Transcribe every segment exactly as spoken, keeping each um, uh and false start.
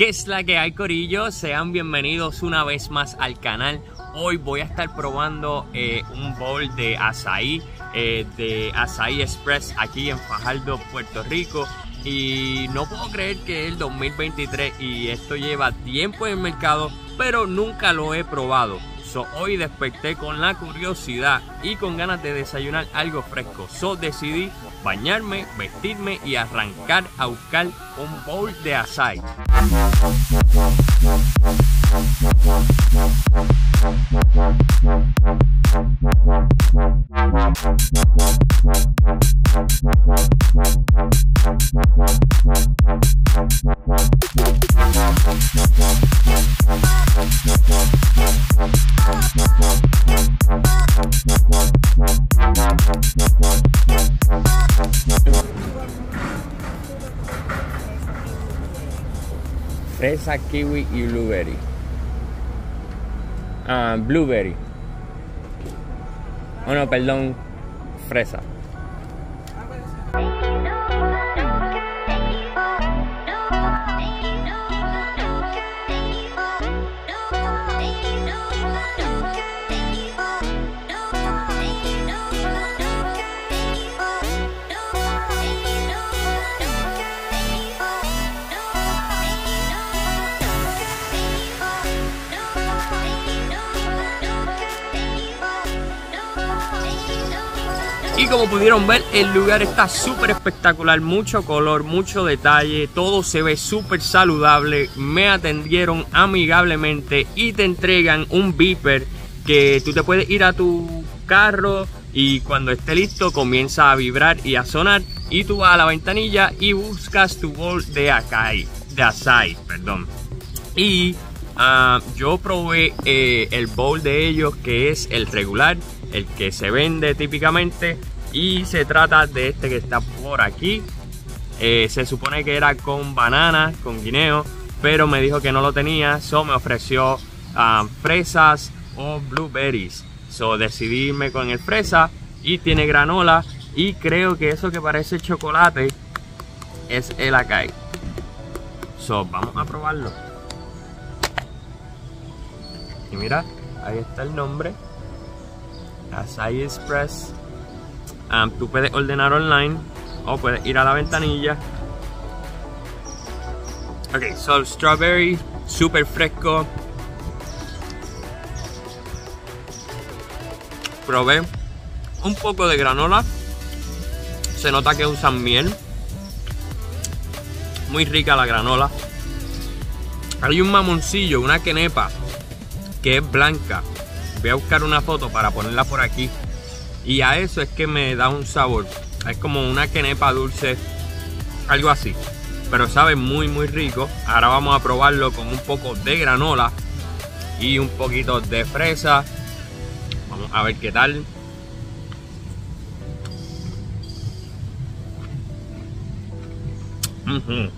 ¿Qué es la que hay, corillo? Sean bienvenidos una vez más al canal. Hoy voy a estar probando eh, un bowl de azaí, eh, de Azaí Express aquí en Fajardo, Puerto Rico. Y no puedo creer que es el dos mil veintitrés y esto lleva tiempo en el mercado, pero nunca lo he probado. So, hoy desperté con la curiosidad y con ganas de desayunar algo fresco. So, decidí bañarme, vestirme y arrancar a buscar un bowl de azaí. Fresa, kiwi y blueberry. Ah, blueberry. Oh no, perdón, fresa. Y como pudieron ver, el lugar está súper espectacular, mucho color, mucho detalle, todo se ve súper saludable. Me atendieron amigablemente y te entregan un beeper que tú te puedes ir a tu carro y cuando esté listo comienza a vibrar y a sonar y tú vas a la ventanilla y buscas tu bowl de azaí, de azaí, perdón. Y uh, yo probé eh, el bowl de ellos, que es el regular, el que se vende típicamente, y se trata de este que está por aquí. Eh, se supone que era con banana, con guineo, pero me dijo que no lo tenía, so me ofreció uh, fresas o blueberries. So decidí irme con el fresa y tiene granola y creo que eso que parece chocolate es el azaí. So vamos a probarlo. Y mira, ahí está el nombre. Azaí Express. Um, tú puedes ordenar online o puedes ir a la ventanilla. Ok, so strawberry, súper fresco. Probé un poco de granola. Se nota que usan miel. Muy rica la granola. Hay un mamoncillo, una quenepa que es blanca. Voy a buscar una foto para ponerla por aquí. Y a eso es que me da un sabor. Es como una quenepa dulce, algo así. Pero sabe muy muy rico. Ahora vamos a probarlo con un poco de granola y un poquito de fresa. Vamos a ver qué tal. Uh-huh.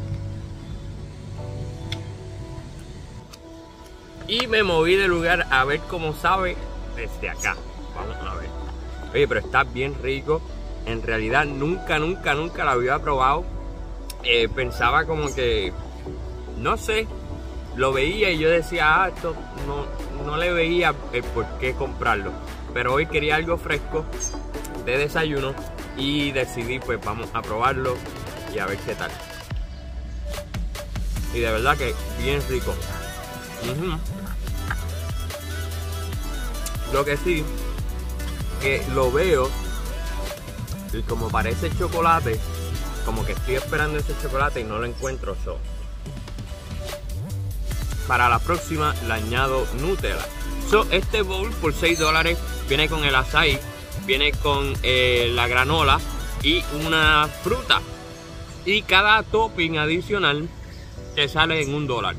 Y me moví de lugar a ver cómo sabe desde acá. Vamos a ver. Oye, pero está bien rico. En realidad nunca, nunca, nunca lo había probado. Eh, pensaba como que, no sé, lo veía y yo decía, ah, esto no, no le veía el por qué comprarlo. Pero hoy quería algo fresco de desayuno y decidí, pues vamos a probarlo y a ver qué tal. Y de verdad que bien rico. Uh-huh. Lo que sí, que lo veo y como parece chocolate, como que estoy esperando ese chocolate y no lo encuentro. So, para la próxima le añado Nutella. So, este bowl por seis dólares viene con el azaí, viene con eh, la granola y una fruta. Y cada topping adicional te sale en un dólar.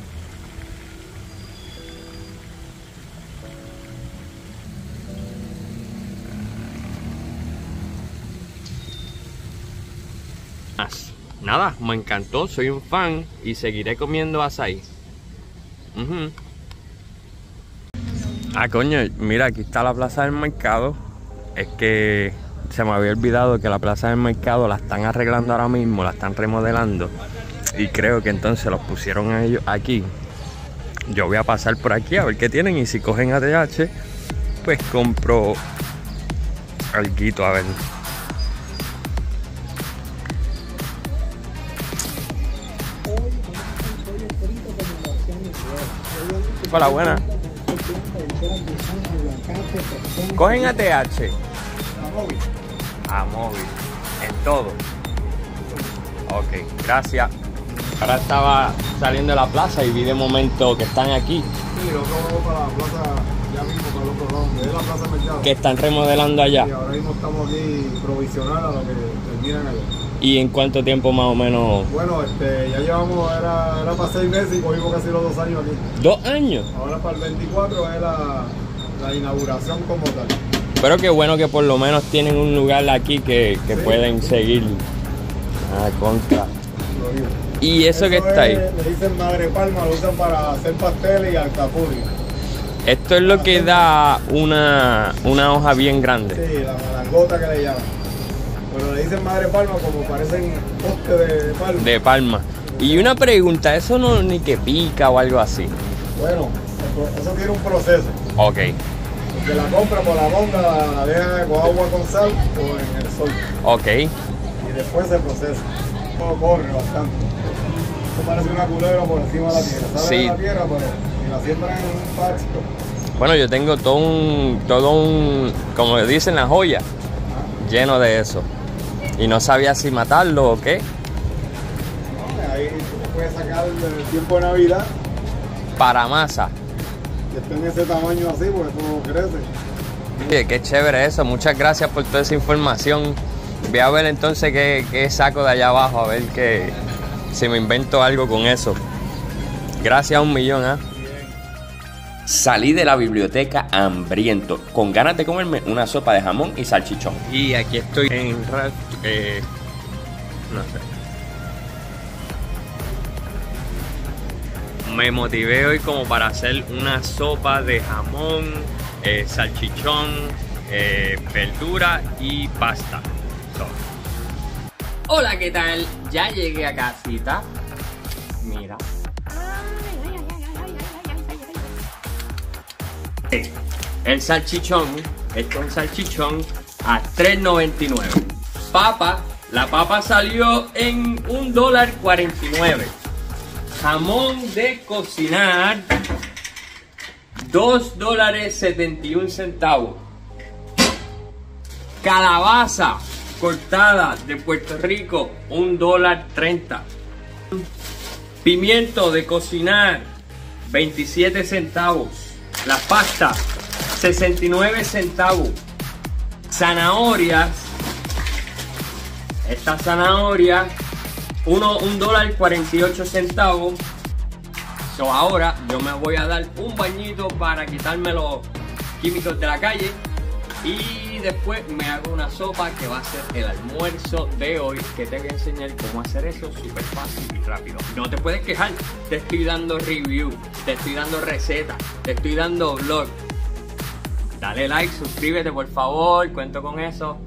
Nada, me encantó, soy un fan y seguiré comiendo azaí. Uh-huh. Ah, coño, mira, aquí está la plaza del mercado. Es que se me había olvidado que la plaza del mercado la están arreglando ahora mismo, la están remodelando. y creo que entonces los pusieron a ellos aquí. Yo voy a pasar por aquí a ver qué tienen y si cogen A T H, pues compro alguito a ver. Hola, buena. ¿Cogen A T H? A móvil. A móvil. En todo. Ok, gracias. Ahora estaba saliendo de la plaza y vi de momento que están aquí. Sí, yo acabo para la plaza, ya mismo para el otro lado, es la plaza Mercado. Que están remodelando allá. Y ahora mismo estamos aquí provisional a lo que terminan allá. ¿Y en cuánto tiempo más o menos? Bueno, este, ya llevamos, era, era para seis meses y cogimos casi los dos años aquí. ¿Dos años? Ahora para el veinticuatro es la, la inauguración como tal. Pero qué bueno que por lo menos tienen un lugar aquí que, que Sí. pueden seguir. Ah, contra. Lo digo. ¿Y eso, que está ahí? es- Le dicen madre palma, lo usan para hacer pasteles y alcapurria. Esto es lo que da una, una hoja bien grande. Sí, la malangota que le llaman. Pero le dicen madre palma como parecen postes de palma. De palma. Y una pregunta, ¿eso no ni que pica o algo así? Bueno, eso tiene un proceso. Ok. Que la compra por la bomba, la, la deja con agua con sal o en el sol. Ok. Y después se procesa. Todo corre bastante. Esto parece una culebra por encima de la tierra. Sale Sí. de la tierra, pero si la siembran en un pasto. Bueno, yo tengo todo un, todo un, como dicen las joyas, lleno de eso. Y no sabía si matarlo o qué. ¿No? Ahí tú puedes sacar el tiempo de Navidad Para masa. y esté en ese tamaño así porque todo crece. Oye, qué chévere eso. Muchas gracias por toda esa información. Voy a ver entonces qué, qué saco de allá abajo, a ver que, si me invento algo con eso. Gracias a un millón, ¿ah? ¿eh? Salí de la biblioteca hambriento, con ganas de comerme una sopa de jamón y salchichón. Y aquí estoy en... Eh, no sé. Me motivé hoy como para hacer una sopa de jamón, eh, salchichón, eh, verdura y pasta. So. Hola, ¿qué tal? Ya llegué a casita. Mira. El salchichón, esto es un salchichón a tres noventa y nueve. Papa, la papa salió en un dólar cuarenta y nueve. Jamón de cocinar, dos dólares setenta y un centavos. Calabaza cortada de Puerto Rico, un dólar treinta. Pimiento de cocinar, veintisiete centavos. La pasta, sesenta y nueve centavos. Zanahorias, esta zanahoria, uno, un dólar cuarenta y ocho centavos. So, ahora yo me voy a dar un bañito para quitarme los químicos de la calle y después me hago una sopa que va a ser el almuerzo de hoy, que te voy a enseñar cómo hacer eso súper fácil y rápido. No te puedes quejar, te estoy dando review, te estoy dando receta, te estoy dando vlog. Dale like, suscríbete por favor, cuento con eso.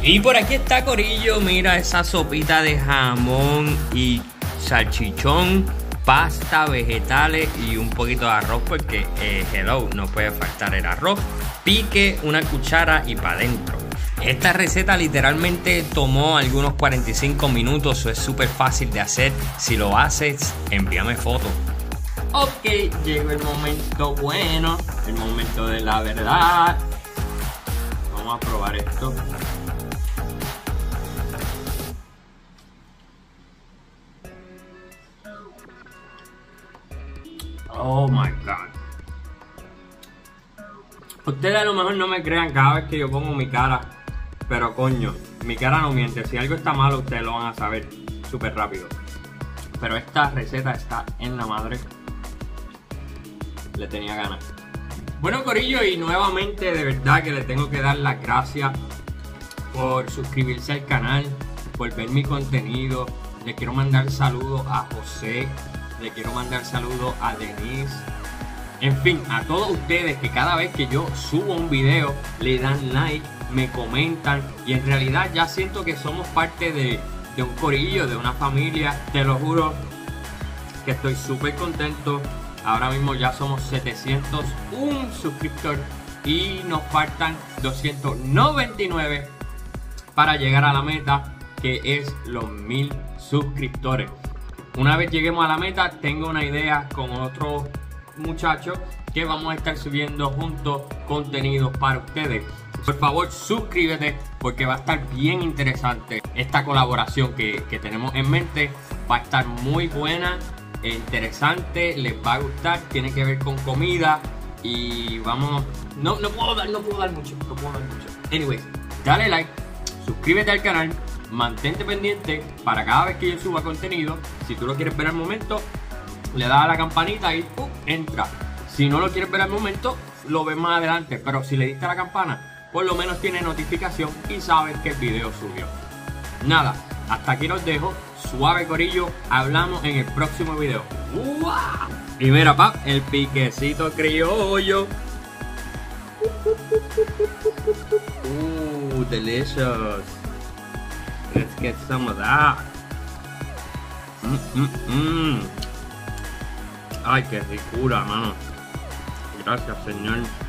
Y por aquí está, corillo, mira esa sopita de jamón y salchichón, pasta, vegetales y un poquito de arroz porque, eh, hello, no puede faltar el arroz. Pique una cuchara y para adentro. Esta receta literalmente tomó algunos cuarenta y cinco minutos, eso es súper fácil de hacer. Si lo haces, envíame fotos. Ok, llegó el momento bueno, el momento de la verdad. Vamos a probar esto. Oh my god. Ustedes a lo mejor no me crean cada vez que yo pongo mi cara, pero coño, mi cara no miente. Si algo está malo, ustedes lo van a saber súper rápido. Pero esta receta está en la madre. Le tenía ganas. Bueno, corillo, y nuevamente de verdad que le tengo que dar las gracias por suscribirse al canal, por ver mi contenido. Le quiero mandar saludos a José, le quiero mandar saludos a Denise. En fin, a todos ustedes que cada vez que yo subo un video le dan like, me comentan y en realidad ya siento que somos parte de, de un corillo, de una familia. Te lo juro que estoy súper contento. Ahora mismo ya somos setecientos uno suscriptores y nos faltan doscientos noventa y nueve para llegar a la meta, que es los mil suscriptores. Una vez lleguemos a la meta, tengo una idea con otro muchacho que vamos a estar subiendo juntos contenidos para ustedes. Por favor, suscríbete porque va a estar bien interesante esta colaboración que, que tenemos en mente. Va a estar muy buena e interesante, les va a gustar, tiene que ver con comida y vamos, no, no puedo dar, no puedo dar mucho, no puedo dar mucho. Anyways, dale like, suscríbete al canal, mantente pendiente para cada vez que yo suba contenido. Si tú lo quieres ver al momento, le das a la campanita y uh, entra. Si no lo quieres ver al momento, lo ves más adelante, pero si le diste a la campana, por lo menos tiene notificación y sabes que el video subió. Nada, hasta aquí los dejo. Suave, corillo, hablamos en el próximo video. ¡Wow! Y mira, pap, el piquecito criollo. Uh, delicious. Let's get some of that. Mm, mm, mm. Ay, qué ricura, mano. Gracias, Señor.